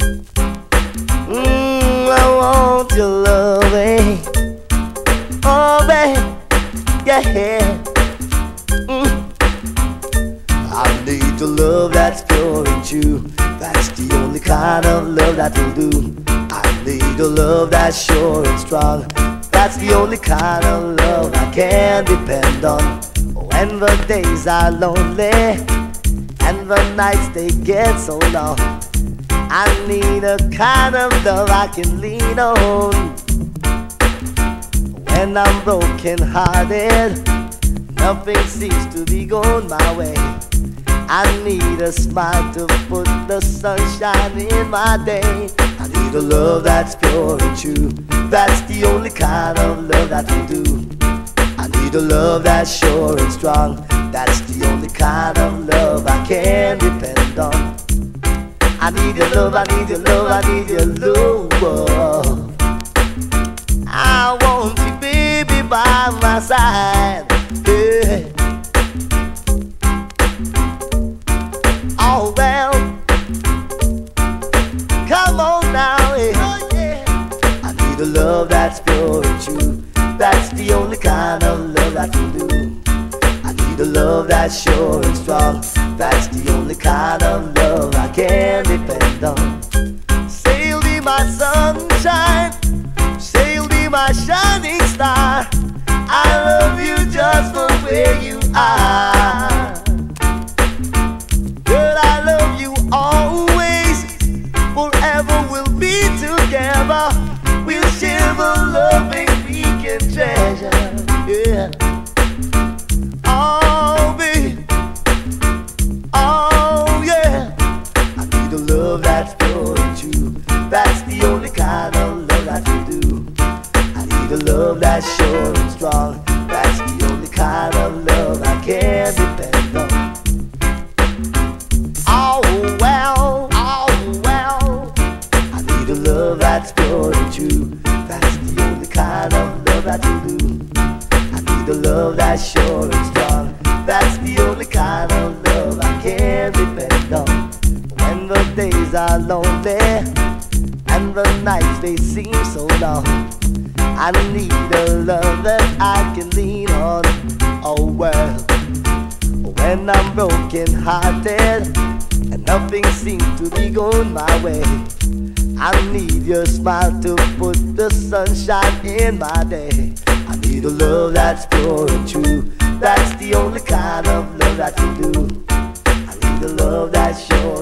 I want your love, eh? Oh, babe, yeah. I need your love that's pure and true. That's the only kind of love that will do. I need your love that's sure and strong. That's the only kind of love I can depend on. When the days are lonely and the nights they get so long, I need a kind of love I can lean on. When I'm broken hearted, nothing seems to be going my way. I need a smile to put the sunshine in my day. I need a love that's pure and true. That's the only kind of love that will do. I need a love that's sure and strong. That's the only kind of love I can depend on. I need your love, I need your love, I need your love. I want you, baby, by my side. Yeah. Oh well, come on now, yeah. I need a love that's pure and true. That's the only kind of love that will do. I need a love that's sure and strong. That's the only kind of love I can depend on. Sail be my sunshine, sail be my shining star. I love you just the way you are. Girl, I love you always. Forever we'll be together. We'll share the loving we can treasure. Yeah. Oh, babe. Oh, yeah. I need a love that's pure and true. That's the only kind of love that we do. I need a love that's sure and strong. That's the only kind of love I can depend on. Oh well, I need a love that's pure and true. That's the only kind of love that you do. I need a love that's sure and strong. That's the only kind of love I can depend on. When the days are lonely and the nights they seem so long, I need a love that I can lean on. Oh well, when I'm broken hearted and nothing seems to be going my way, I need your smile to put the sunshine in my day. I need a love that's pure and true. That's the only kind of love that you do. I need a love that's sure